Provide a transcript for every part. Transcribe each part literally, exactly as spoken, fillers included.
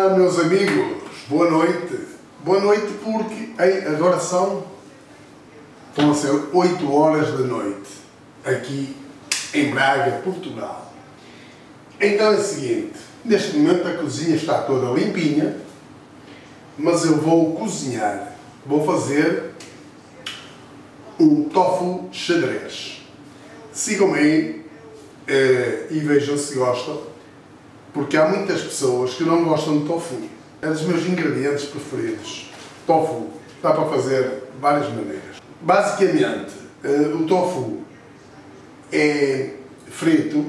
Olá, meus amigos, boa noite. Boa noite porque ei, agora são, vão ser oito horas da noite, aqui em Braga, Portugal. Então é o seguinte, neste momento a cozinha está toda limpinha, mas eu vou cozinhar. Vou fazer um tofu xadrez. Sigam-me aí eh, e vejam se gostam, porque há muitas pessoas que não gostam de tofu. É dos meus ingredientes preferidos. Tofu dá para fazer de várias maneiras. Basicamente, eh, o tofu é frito,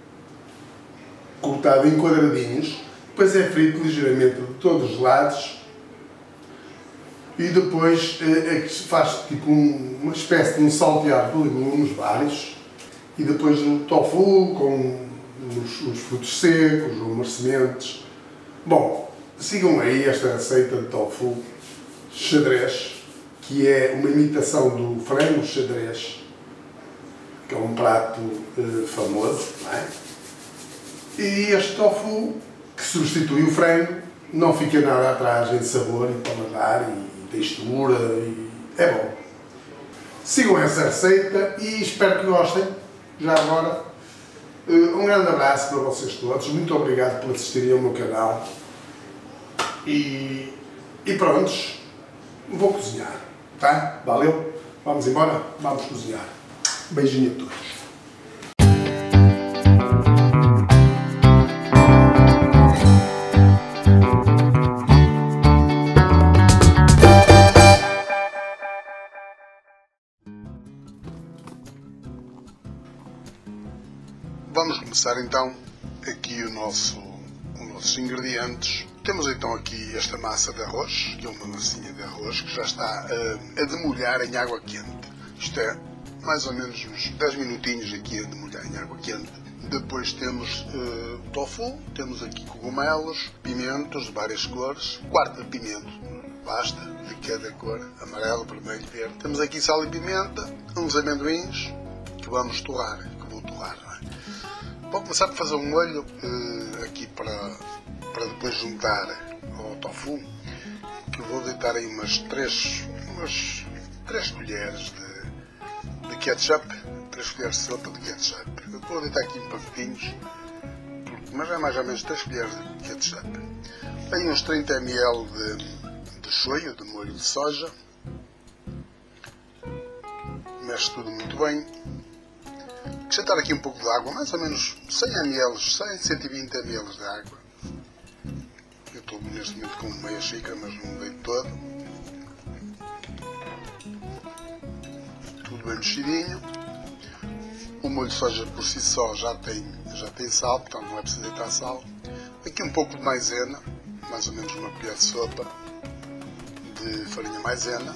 cortado em quadradinhos, depois é frito ligeiramente de todos os lados e depois é que se faz tipo um, uma espécie de um salteado de legumes vários e depois o tofu com os, os frutos secos, umas sementes. Bom, sigam aí esta receita de tofu xadrez, que é uma imitação do frango xadrez, que é um prato eh, famoso, não é? E este tofu, que substitui o frango, não fica nada atrás em sabor e paladar e textura, e é bom. Sigam essa receita e espero que gostem. Já agora, um grande abraço para vocês todos, muito obrigado por assistirem ao meu canal e, e prontos, vou cozinhar, tá? Valeu? Vamos embora? Vamos cozinhar. Beijinho a todos. Vamos começar então aqui o nosso, os nossos ingredientes. Temos então aqui esta massa de arroz, que é uma massinha de arroz que já está a, a demolhar em água quente. Isto é mais ou menos uns dez minutinhos aqui a demolhar em água quente. Depois temos uh, tofu, temos aqui cogumelos, pimentos de várias cores, quarto de pimento, basta, de cada cor, amarelo, vermelho, verde. Temos aqui sal e pimenta, uns amendoins que vamos torrar, que vou torrar. Vou começar por fazer um molho uh, aqui para, para depois juntar ao tofu, que eu vou deitar aí umas três, umas três colheres de, de ketchup, três colheres de sopa de ketchup. Eu vou deitar aqui em pacotinhos, mas é mais ou menos três colheres de ketchup. Aí uns trinta mililitros de, de shoyu, de molho de soja. Mexe tudo muito bem. Acrescentar aqui um pouco de água, mais ou menos cem mililitros, cem, cento e vinte mililitros de água. Eu estou neste momento com meia xícara, mas não deito todo. Tudo bem mexidinho. O molho de soja por si só já tem, já tem sal, portanto não é preciso deitar sal. Aqui um pouco de maisena, mais ou menos uma colher de sopa de farinha maisena.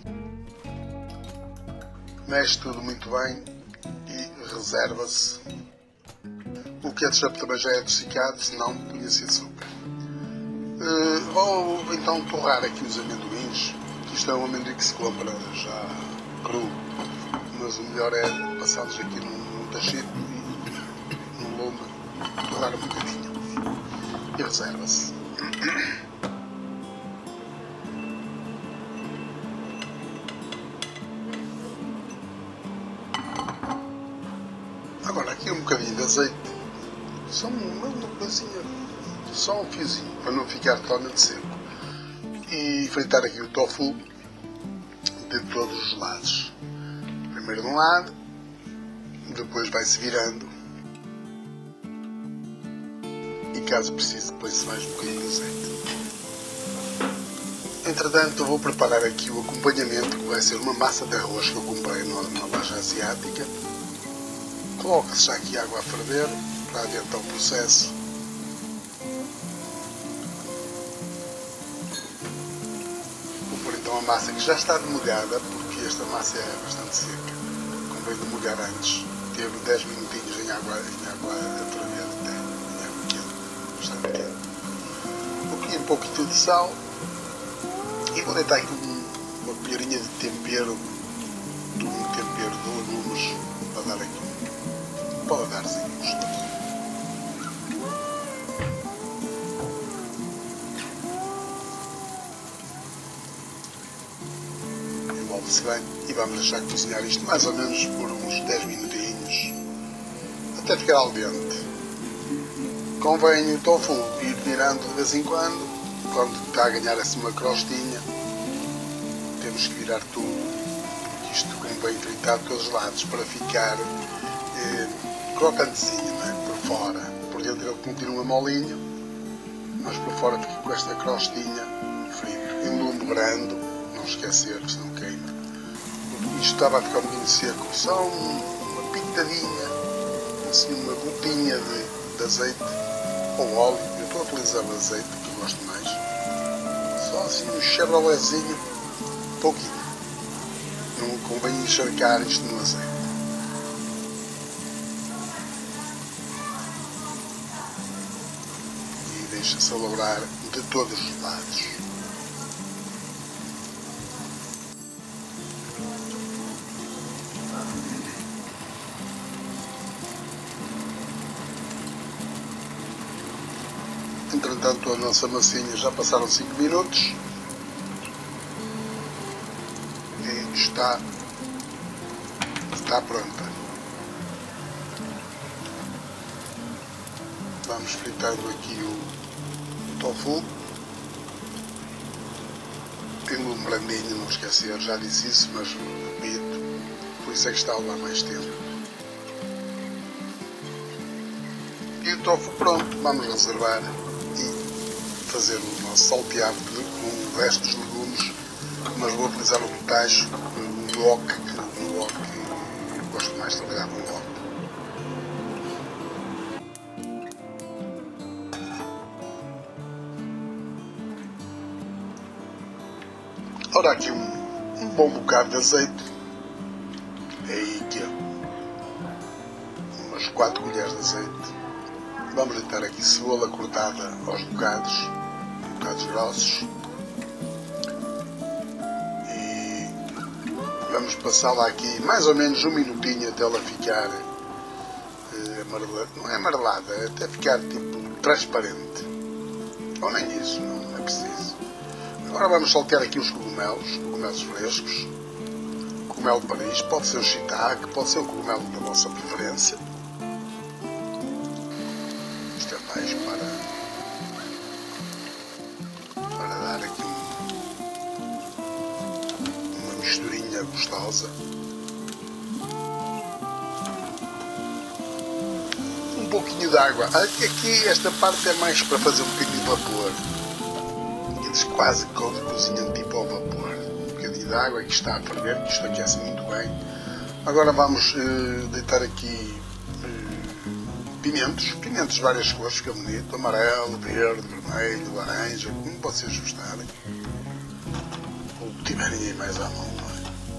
Mexe tudo muito bem. E reserva-se. O ketchup também já é adocicado, senão punha-se açúcar. Uh, vou então torrar aqui os amendoins. Isto é um amendoim que se compra já cru, mas o melhor é passá-los aqui num, num tachito e num lume, torrar um bocadinho e reserva-se. Agora aqui um bocadinho de azeite, só uma, uma coisinha, só um fiozinho, para não ficar totalmente seco. E fritar aqui o tofu de todos os lados. Primeiro de um lado, depois vai-se virando. E caso precise, depois mais um bocadinho de azeite. Entretanto, vou preparar aqui o acompanhamento, que vai ser uma massa de arroz que eu comprei numa loja asiática. Coloca-se já aqui água a ferver para adiantar o processo. Vou pôr então a massa que já está demolhada, porque esta massa é bastante seca. Convém demolhar antes. Teve dez minutinhos em água, em água a ferver até, em água quente, bastante quente. Vou pôr um pouquinho de sal e vou deitar aqui uma colherinha de tempero, de um tempero de legumes para dar aqui um paladarzinho gostoso. dissolve-se bem e vamos deixar cozinhar isto mais ou menos por uns dez minutinhos, até ficar al dente. Convém o tofu ir virando de vez em quando, quando está a ganhar assim uma crostinha, temos que virar tudo, porque isto convém fritar de todos os lados para ficar eh, crocantezinho, não é? Por fora. Por dentro ele continua molinho, mas por fora fica com esta crostinha frito, enlumbrando, não esquecer que senão queima. Isto estava a ficar um bocadinho seco, só uma pitadinha, assim uma gotinha de, de azeite ou óleo. Eu estou a utilizar o azeite que eu gosto mais, só assim um chevroletzinho, pouquinho, não convém encharcar isto no azeite. Deixa-se alourar de todos os lados. Entretanto, a nossa massinha já passaram cinco minutos e está, está pronta. Vamos fritando aqui o tofu, enlumbrandinho, não esquecer, já disse isso, mas repito, por isso é que está a levar mais tempo. E o tofu pronto, vamos reservar e fazer o nosso salteado com o resto dos legumes, mas vou utilizar o tacho, o wok, o wok, gosto mais de trabalhar com o wok. Ora, aqui um, um bom bocado de azeite, é aí que é umas quatro colheres de azeite. Vamos deitar aqui cebola cortada aos bocados, bocados grossos, e vamos passá-la aqui mais ou menos um minutinho até ela ficar eh, amarelada, não é amarelada, é até ficar tipo transparente, ou nem isso, não é preciso. Agora vamos saltear aqui os cogumelos, cogumelos frescos, cogumelo de Paris, pode ser o shiitake, pode ser o cogumelo da vossa preferência. Isto é mais para, para dar aqui uma misturinha gostosa. Um pouquinho de água, aqui esta parte é mais para fazer um bocadinho de vapor. Eles quase cozinham tipo ao vapor. Um bocadinho de água que está a ferver, que isto aquece muito bem. Agora vamos uh, deitar aqui uh, pimentos, pimentos de várias cores, fica bonito, amarelo, verde, vermelho, laranja, como vocês gostarem. Ou tiverem aí mais à mão, não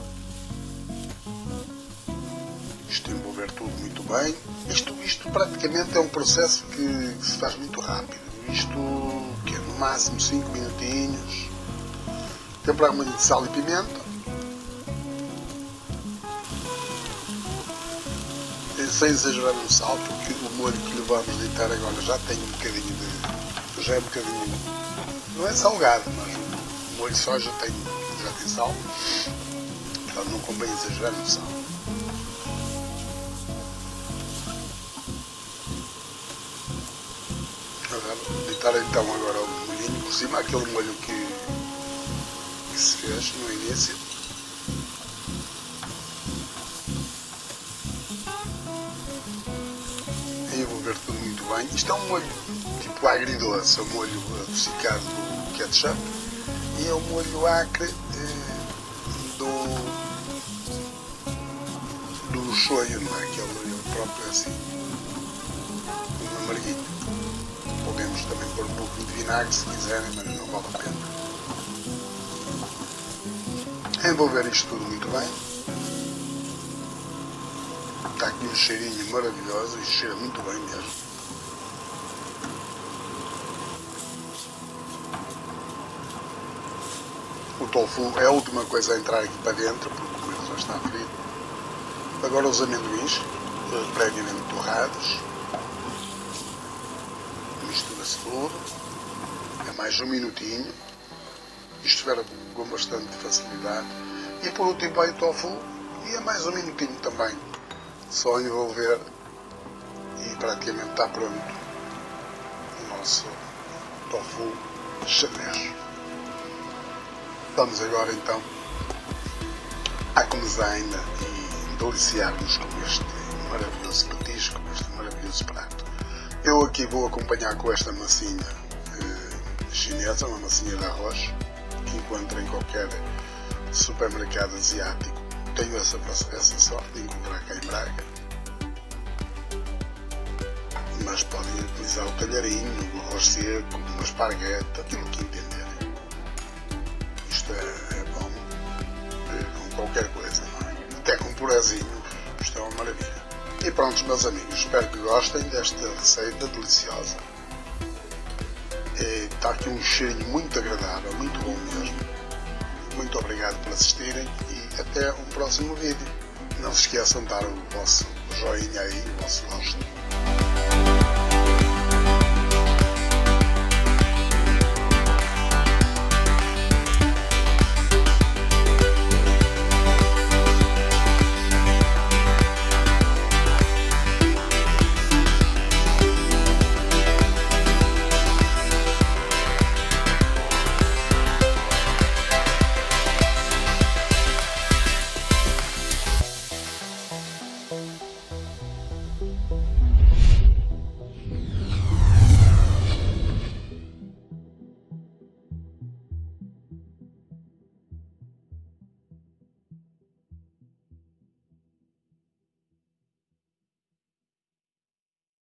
é? Isto envolver tudo muito bem. Isto, isto praticamente é um processo que, que se faz muito rápido. Isto que é no máximo cinco minutinhos. Temperar um bocadinho de sal e pimenta. Sem exagerar no sal, porque o molho que lhe vamos deitar agora já tem um bocadinho de. Já é um bocadinho. Não é salgado, mas o molho só já tem, já tem sal. Então não convém exagerar no sal. Deitar então agora o molhinho por cima, aquele molho que, que se fez no início. E envolver tudo muito bem. Isto é um molho tipo agridoce, é um molho adocicado do ketchup e é um molho acre eh, do, do shoyu, não é? Aquele próprio assim, um amarguinho. Podemos também pôr um pouquinho de vinagre se quiserem, mas não vale a pena. Envolver isto tudo muito bem. Está aqui um cheirinho maravilhoso, isto cheira muito bem mesmo. O tofu é a última coisa a entrar aqui para dentro, porque o já está frito. Agora os amendoins, previamente torrados. Mistura-se tudo, é mais um minutinho, isto espera com bastante facilidade. E por último vai o tofu, e é mais um minutinho também, só envolver e praticamente está pronto o nosso tofu chinês. Vamos agora então à comezaina e deliciar-nos com este maravilhoso petisco, com este maravilhoso prato. Eu aqui vou acompanhar com esta massinha eh, chinesa, uma massinha de arroz, que encontra em qualquer supermercado asiático. Tenho essa, essa sorte de encontrar cá em Braga. Mas podem utilizar o talharinho, o arroz seco, uma espargueta, aquilo que entenderem. Isto é, é bom é, com qualquer coisa, não é? Até com um purezinho, isto é uma maravilha. E pronto, meus amigos, espero que gostem desta receita deliciosa. E está aqui um cheirinho muito agradável, muito bom mesmo. Muito obrigado por assistirem e até um próximo vídeo. Não se esqueçam de dar o vosso joinha aí, o vosso gosto.